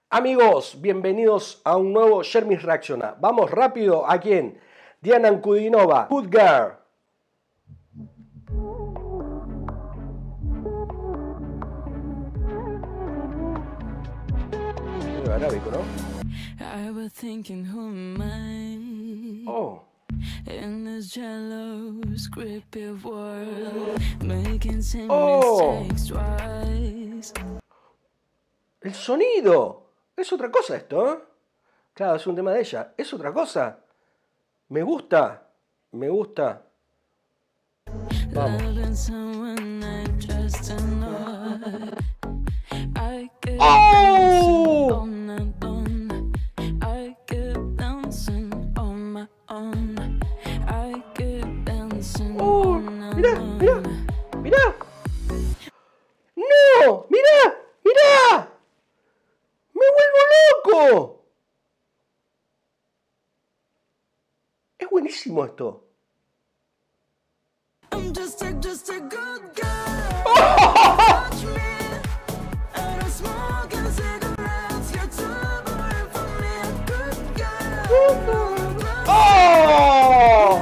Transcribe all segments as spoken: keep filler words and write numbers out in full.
Amigos, bienvenidos a un nuevo Shermis Reacciona. Vamos rápido, ¿a quién? Diana Ankudinova, Good Girl. Muy arábico, ¿no? Oh. Oh. El sonido. Es otra cosa esto, ¿eh? Claro, es un tema de ella. Es otra cosa. Me gusta. Me gusta. Vamos. ¡Oh! ¡Oh! ¡Mirá! ¡Mirá! ¡Mirá! ¡No! ¡Mirá! ¡Mirá! ¡Me vuelvo loco! Es buenísimo esto. ¡Oh!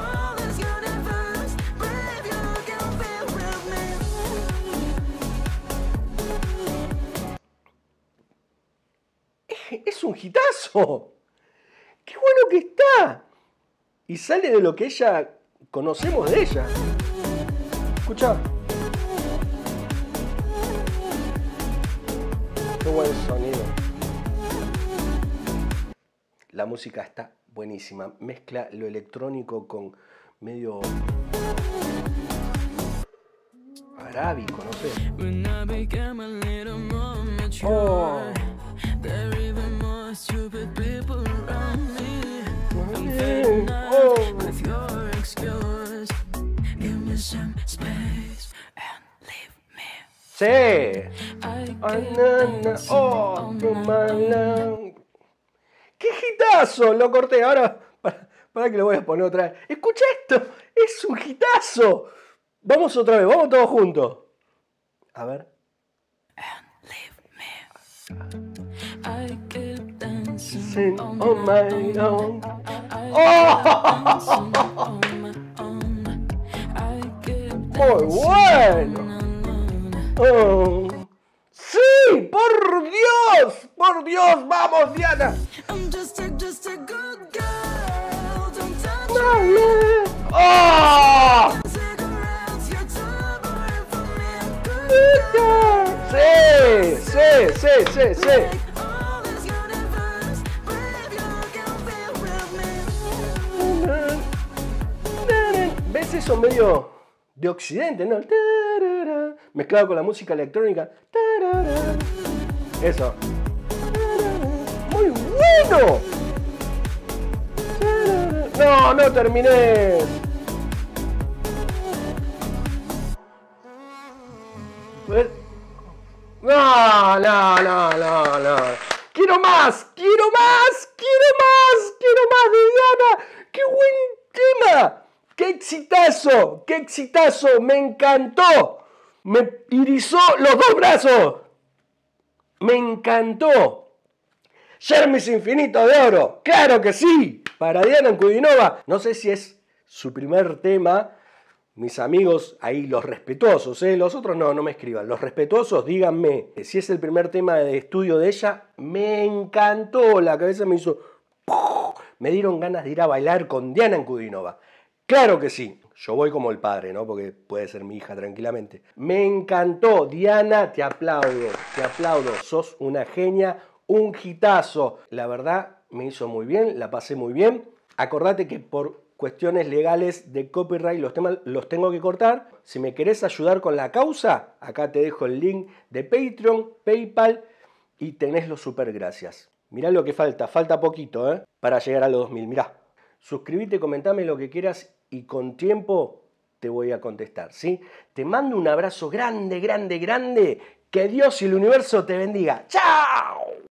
Es un hitazo. ¡Qué bueno que está! Y sale de lo que ella conocemos de ella. Escucha. Qué buen sonido. La música está buenísima. Mezcla lo electrónico con medio arábico, no sé. Oh. Sí. Oh, ¡qué hitazo! Lo corté. Ahora, para, para que lo voy a poner otra vez. Escucha esto. Es un hitazo. Vamos otra vez. Vamos todos juntos. A ver. On my own. ¡Oh! Muy bueno. Oh. ¡Sí! ¡Por Dios! ¡Por Dios! ¡Vamos, Diana! ¡Oh! ¡Sí! ¡Sí! ¡Sí! ¡Sí! ¡Sí! ¿Ves eso medio de occidente, no? Mezclado con la música electrónica. Eso. ¡Muy bueno! No, no terminé. No, no, no, no, no. Quiero más, quiero más, quiero más, quiero más de Diana. ¡Qué buen tema! ¡Qué exitazo! ¡Qué exitazo! ¡Me encantó! Me irizó los dos brazos. ¡Me encantó! Shermis Infinito de Oro. ¡Claro que sí! Para Diana Ankudinova. No sé si es su primer tema. Mis amigos, ahí los respetuosos, ¿eh? Los otros no, no me escriban. Los respetuosos, díganme. Si es el primer tema de estudio de ella, me encantó. La cabeza me hizo... Me dieron ganas de ir a bailar con Diana Ankudinova. Claro que sí. Yo voy como el padre, ¿no? Porque puede ser mi hija tranquilamente. Me encantó. Diana, te aplaudo. Te aplaudo. Sos una genia. Un hitazo. La verdad, me hizo muy bien. La pasé muy bien. Acordate que por cuestiones legales de copyright los temas los tengo que cortar. Si me querés ayudar con la causa, acá te dejo el link de Patreon, PayPal y tenés los super gracias. Mirá lo que falta. Falta poquito, ¿eh? Para llegar a los dos mil. Mirá. Suscríbete, comentame lo que quieras y con tiempo te voy a contestar, ¿sí? Te mando un abrazo grande, grande, grande. Que Dios y el universo te bendiga. ¡Chao!